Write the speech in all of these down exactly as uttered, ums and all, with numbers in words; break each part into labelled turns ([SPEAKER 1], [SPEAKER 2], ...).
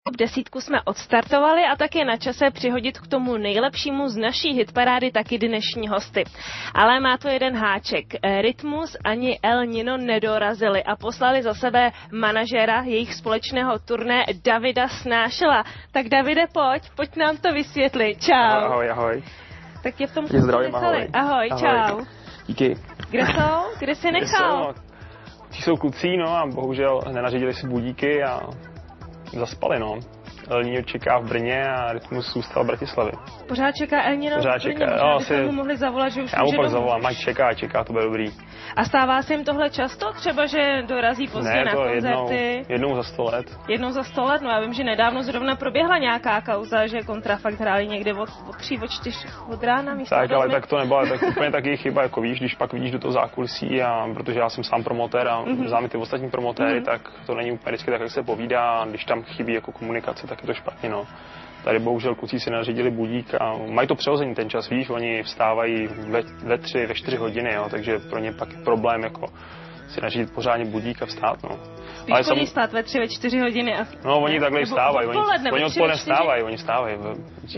[SPEAKER 1] Desítku jsme odstartovali a tak je na čase přihodit k tomu nejlepšímu z naší hitparády taky dnešní hosty. Ale má to jeden háček. Rytmus ani El Nino nedorazili a poslali za sebe manažera jejich společného turné Davida Snášela. Tak Davide, pojď, pojď nám to vysvětlit. Čau.
[SPEAKER 2] Ahoj, ahoj.
[SPEAKER 1] Tak tě v tom
[SPEAKER 2] zdravím, ahoj.
[SPEAKER 1] Ahoj,
[SPEAKER 2] ahoj.
[SPEAKER 1] čau.
[SPEAKER 2] Díky.
[SPEAKER 1] Kde jsou? Kde jsi nechal?
[SPEAKER 2] Ti jsou kluci, no a bohužel nenařídili si budíky a zaspali, no. El Nino čeká v Brně a Rytmus zůstal v Bratislavě.
[SPEAKER 1] Pořád čeká El Nino
[SPEAKER 2] Pořád
[SPEAKER 1] v Brně,
[SPEAKER 2] čeká,
[SPEAKER 1] možná
[SPEAKER 2] no,
[SPEAKER 1] bychom mu mohli zavolat, že už
[SPEAKER 2] já mu pak
[SPEAKER 1] domů.
[SPEAKER 2] zavolám, ať čeká, čeká, to bude dobrý.
[SPEAKER 1] A stává se jim tohle často? Třeba, že dorazí pozdě
[SPEAKER 2] ne,
[SPEAKER 1] na
[SPEAKER 2] to
[SPEAKER 1] koncerty?
[SPEAKER 2] Jednou, jednou za sto let.
[SPEAKER 1] Jednou za sto let? No já vím, že nedávno zrovna proběhla nějaká kauza, že Kontrafakt hráli někde od, od tří, od čtyř, od rána místo
[SPEAKER 2] Tak, ale tak to nebyla tak úplně taky chyba, jako víš, když pak vidíš do toho zákulisí a protože já jsem sám promotér a mm-hmm. znám ty ostatní promotéry, mm-hmm. tak to není úplně vždycky tak, jak se povídá, a když tam chybí jako komunikace, tak je to špatně, no. Tady bohužel kluci si nařídili budík a mají to přehození ten čas, víš, oni vstávají ve, ve tři, ve čtyři hodiny, jo, takže pro ně pak je problém jako si nařídit pořádně budík a vstát, no.
[SPEAKER 1] Víš, ale chodí sam... stát ve tři, ve čtyři hodiny a...
[SPEAKER 2] No, oni takhle vstávají, oni, oni odpoledne vstávají, oni vstávají ve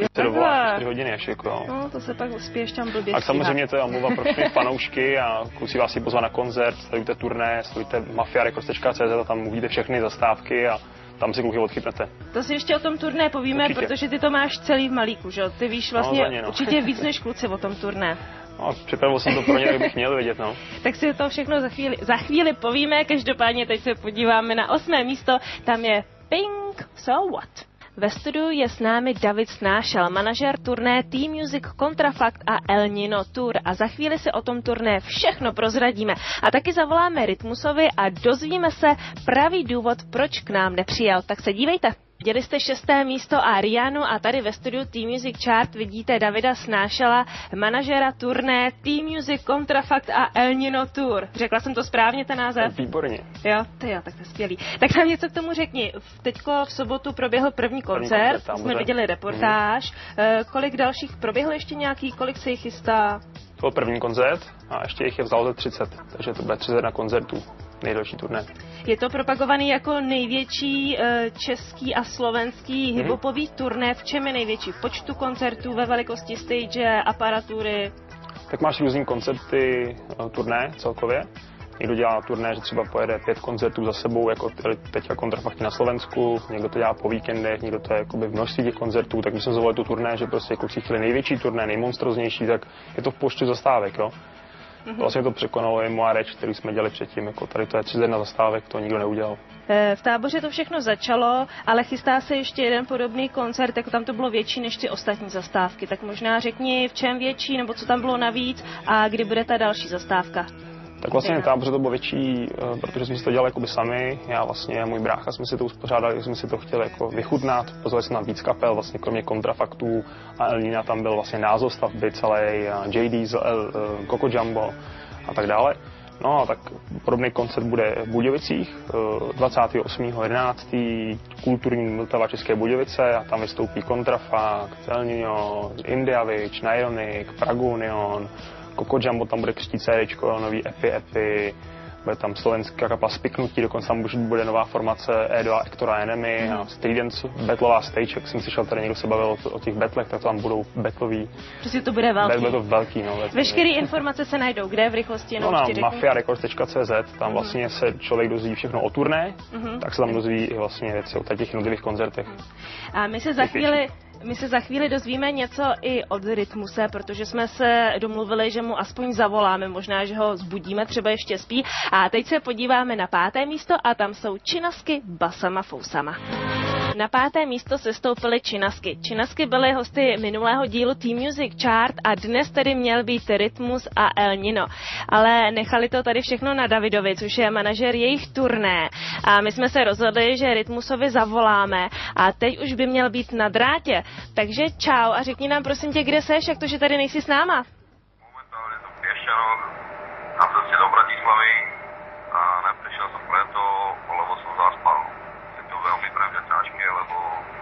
[SPEAKER 2] čtyři hodiny až jako, jo.
[SPEAKER 1] No, to se pak uspěješ tam blbě.
[SPEAKER 2] A samozřejmě to je omluva pro všechny fanoušky a kluci vás si pozvat na koncert, sledujte turné, sledujte mafia records tečka cé zet a tam uvidíte všechny zastávky a tam si kluky odchytnete.
[SPEAKER 1] To si ještě o tom turné povíme, určitě. Protože ty to máš celý v malíku, že? Ty víš vlastně no, ně, no. určitě víc než kluci o tom turné.
[SPEAKER 2] No, připravil jsem to pro ně, jak bych měl vědět, no.
[SPEAKER 1] Tak si to všechno za chvíli, za chvíli povíme, každopádně teď se podíváme na osmé místo, tam je Pink, So What. Ve studiu je s námi David Snášel, manažer turné T-Music, Kontrafakt a El Nino Tour a za chvíli si o tom turné všechno prozradíme a taky zavoláme Rytmusovi a dozvíme se pravý důvod, proč k nám nepřijel. Tak se dívejte. Viděli jste šesté místo a Rianu a tady ve studiu T-Music Chart vidíte Davida Snášela, manažera turné T-Music, Kontrafakt a El Nino Tour. Řekla jsem to správně, ten název?
[SPEAKER 2] Výborně.
[SPEAKER 1] Jo, to jo, tak to je skvělý. Tak nám něco k tomu řekni. Teďko v sobotu proběhl první koncert, první jsme viděli reportáž. Mm. Kolik dalších proběhlo ještě nějaký, kolik se jich chystá?
[SPEAKER 2] To byl první koncert a ještě jich je vzalo třicet, takže to bude třicet na koncertů. Nejdelší turné.
[SPEAKER 1] Je to propagovaný jako největší český a slovenský mm-hmm. hiphopový turné. V čem je největší? V počtu koncertů, ve velikosti stage, aparatury?
[SPEAKER 2] Tak máš různý koncerty turné celkově. Někdo dělá turné, že třeba pojede pět koncertů za sebou, jako teďka Kontrafakti na Slovensku, někdo to dělá po víkendech, někdo to je jakoby v množství těch koncertů, tak když jsem zvolil tu turné, že prostě kluci chtěli největší turné, nejmonstroznější, tak je to v počtu zastávek, jo. Mm-hmm. Vlastně to překonalo i moja reč, který jsme dělali předtím, jako tady to je třicet jedna zastávek, to nikdo neudělal.
[SPEAKER 1] V Táboře to všechno začalo, ale chystá se ještě jeden podobný koncert, jako tam to bylo větší než ty ostatní zastávky, tak možná řekni, v čem větší, nebo co tam bylo navíc a kdy bude ta další zastávka.
[SPEAKER 2] Tak vlastně v Táboře to bylo větší, protože jsme si to dělali jakoby sami, já vlastně a můj brácha jsme si to uspořádali, jsme si to chtěli jako vychutnat, pozvali jsme na víc kapel, vlastně kromě Kontrafaktů a El Nina tam byl vlastně název stavby celé, J Diesel, Coco Jumbo a tak dále. No a tak podobný koncert bude v Budějovicích dvacátého osmého jedenáctého kulturní Vltava České Budějovice a tam vystoupí Kontrafakt, El Nino, Indiavič, Naironic, Pragunion, Coco Jumbo tam bude křtít cédéčko, nový Epi Epi, bude tam slovenská kapela Spiknutí, dokonce tam bude nová formace E dva Ektora Enemy mm. a Stridence, battleová stage, jak jsem slyšel, tady někdo se bavil o, o těch battlech, tak tam budou battlový.
[SPEAKER 1] Prostě to bude velký.
[SPEAKER 2] Bude to velký, no.
[SPEAKER 1] Veškeré informace se najdou, kde v rychlosti?
[SPEAKER 2] No na mafia records tečka cé zet, tam vlastně mm. se člověk dozví všechno o turné, mm. tak se tam dozví i vlastně věci o těch jednotlivých koncertech.
[SPEAKER 1] A my se za chvíli My se za chvíli dozvíme něco i od Rytmuse, protože jsme se domluvili, že mu aspoň zavoláme, možná, že ho zbudíme, třeba ještě spí. A teď se podíváme na páté místo a tam jsou Činasky Basama Fousama. Na páté místo se stoupily Činasky. Činasky byly hosty minulého dílu T-Music Chart a dnes tedy měl být Rytmus a El Nino. Ale nechali to tady všechno na Davidovi, což je manažer jejich turné. A my jsme se rozhodli, že Rytmusovi zavoláme a teď už by měl být na drátě. Takže čau a řekni nám prosím tě, kde seš, jak to, že tady nejsi s náma?
[SPEAKER 3] Momentálne som v Piešťanoch na ceste do Bratislavy a neprišiel som preto, lebo som zaspal. Je to veľmi pre mňa ťažké, lebo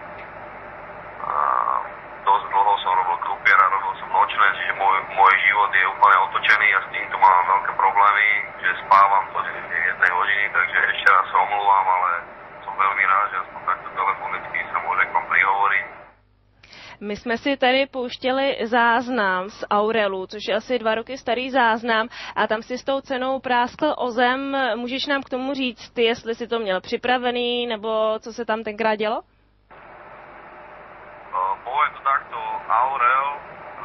[SPEAKER 3] a, dosť dlho som robil krupiera, robil som nočné, čiže môj, môj život je úplne otočený a s týmto mám veľké problémy, že spávam do jednej hodiny, takže ešte raz sa omlúvam, ale som veľmi rád, že aspoň takto telefonicky sa
[SPEAKER 1] My jsme si tady pouštěli záznam z Aurelu, což je asi dva roky starý záznam, a tam si s tou cenou práskl o zem. Můžeš nám k tomu říct, ty, jestli si to měl připravený, nebo co se tam tenkrát dělo?
[SPEAKER 3] Uh, poviem to takto, Aurel, uh,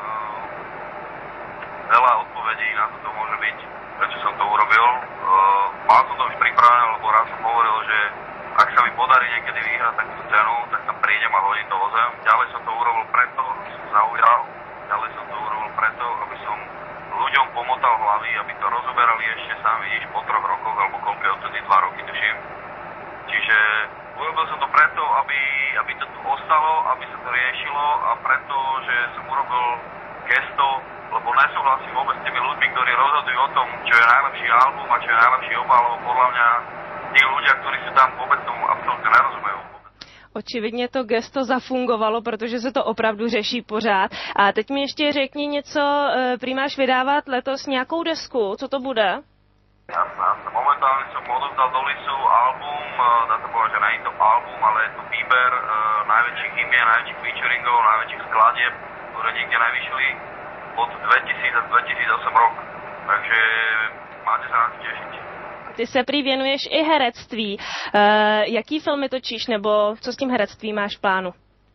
[SPEAKER 3] veľa odpovedí na to, to môže byť, prečo som to urobil. Uh, mal som to už pripravené, lebo raz som hovoril, že ak sa mi podarí niekedy vyhrať takúto cenu, tak tam prídem a hodím to o zem. Ďalej som to urobil preto, aby som zaujal. Ďalej som to urobil preto, aby som ľuďom pomotal hlavy, aby to rozoberali ešte sám, vidíš, po troch rokoch, alebo koľko je odtedy, dva roky, tuším. Čiže urobil som to preto, aby, aby to tu ostalo, aby sa to riešilo, a preto, že som urobil gesto, lebo nesúhlasím vôbec s tými ľuďmi, ktorí rozhodujú o tom, čo je najlepší album a čo je najlepší obal, lebo podľa mňa tí ľudia, ktorí sú tam, vôbec tomu absolútne nerozumejú.
[SPEAKER 1] Očividně to gesto zafungovalo, protože se to opravdu řeší pořád. A teď mi ještě řekni něco, prý máš vydávat letos nějakou desku, co to bude?
[SPEAKER 3] Jasné, jasné. Momentálne som odovzdal do lisu album, dá sa povedať, že nie je to album, ale je to výber uh, najväčších imien, najväčších featuringov, najväčších skladieb, ktoré niekde najvyšli od dvetisíc až dvetisícosem rok. Takže máte sa na to tešiť.
[SPEAKER 1] Ty se prý věnuješ i herectví. Uh, jaký filmy točíš, nebo co s tím herectvím máš v plánu?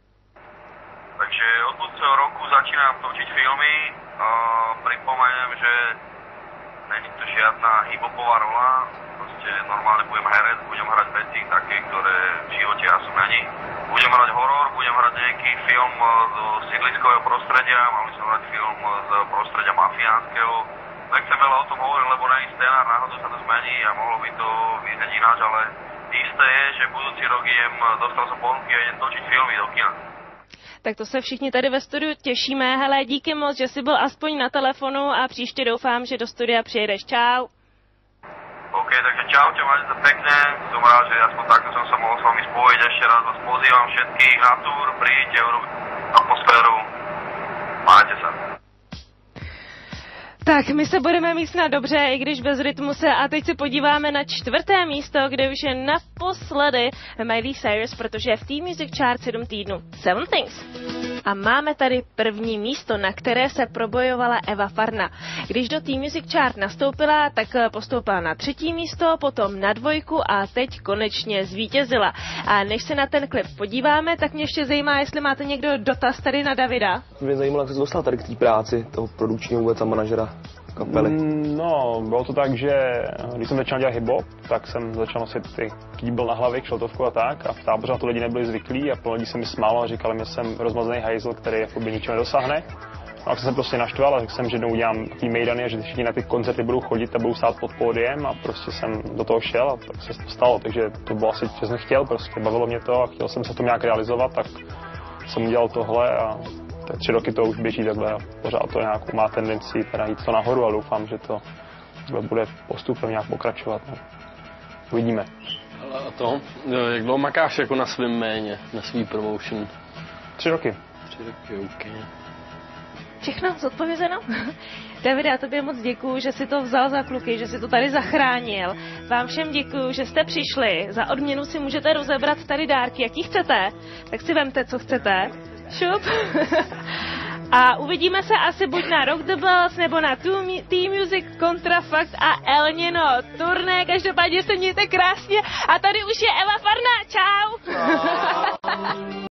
[SPEAKER 3] Takže od budúceho roku začínam točiť filmy. Uh, pripomeniem, že není to žiadna hip-hopová rola. Proste normálne budem herec, budem hrať veci také, ktoré v živote asi není. Budem hrať horor, budem hrať nejaký film z sídliskového prostredia, mali som hrať film z prostredia mafiánskeho. Nechcem veľa o tom hovoriť, lebo není scénár, náhodou sa to zmení a mohlo by to vyznieť ináč, ale isté je, že budúci rok idem, dostal som ponuky a idem točiť filmy do kina.
[SPEAKER 1] Tak to se všichni tady ve studiu těšíme. Hele, díky moc, že jsi byl aspoň na telefonu, a příště doufám, že do studia přijedeš. Čau.
[SPEAKER 3] OK, takže čaute, máte sa pekne. Som rád, že aspoň takto som sa mohol s vami spojiť. Ešte raz vás pozývam všetkých na túr, príďte, urobiť atmosféru. Máte sa.
[SPEAKER 1] Tak, my se budeme mít snad dobře, i když bez rytmuse. A teď se podíváme na čtvrté místo, kde už je naposledy Miley Cyrus, protože je v T-Music Chart sedm týdnů. Seven Things. A máme tady první místo, na které se probojovala Eva Farna. Když do T-Music Chart nastoupila, tak postoupila na třetí místo, potom na dvojku a teď konečně zvítězila. A než se na ten klip podíváme, tak mě ještě zajímá, jestli máte někdo dotaz tady na Davida.
[SPEAKER 4] Mě zajímalo, jak jsi dostal tady k té práci toho produkčního vůbec a manažera kapely.
[SPEAKER 2] No, bylo to tak, že když jsem začal dělat hip-hop, tak jsem začal nosit ty kýbl na hlavě, kšeltovku a tak, a v táboře na to lidi nebyli zvyklí a plno lidí se mi smálo a říkali mi, že jsem rozmazaný hajzl, který jakoby ničeho nedosáhne. A tak jsem prostě naštval a řekl jsem, že jednou udělám tý mejdany a že všichni na ty koncerty budou chodit a budou stát pod pódiem, a prostě jsem do toho šel a tak se to stalo, takže to bylo asi, že jsem chtěl, prostě bavilo mě to a chtěl jsem se to nějak realizovat, tak jsem udělal tohle a tři roky to už běží takhle a pořád to nějakou má tendenci teda jít to nahoru, a doufám, že to bude postupem nějak pokračovat. No. Uvidíme.
[SPEAKER 5] A to, jak dlouho makáš jako na svém jméně, na svý promotion?
[SPEAKER 2] Tři roky.
[SPEAKER 5] Tři roky, OK.
[SPEAKER 1] Všechno zodpovězeno? Davide, já tobě moc děkuju, že jsi to vzal za kluky, že jsi to tady zachránil. Vám všem děkuju, že jste přišli. Za odměnu si můžete rozebrat tady dárky, jaký chcete. Tak si vemte, co chcete. Šup. A uvidíme se asi buď na Rock the Bells, nebo na T-Music, Kontrafakt a El Nino turné. Každopádně se mějte krásně. A tady už je Eva Farna. Čau. Čau.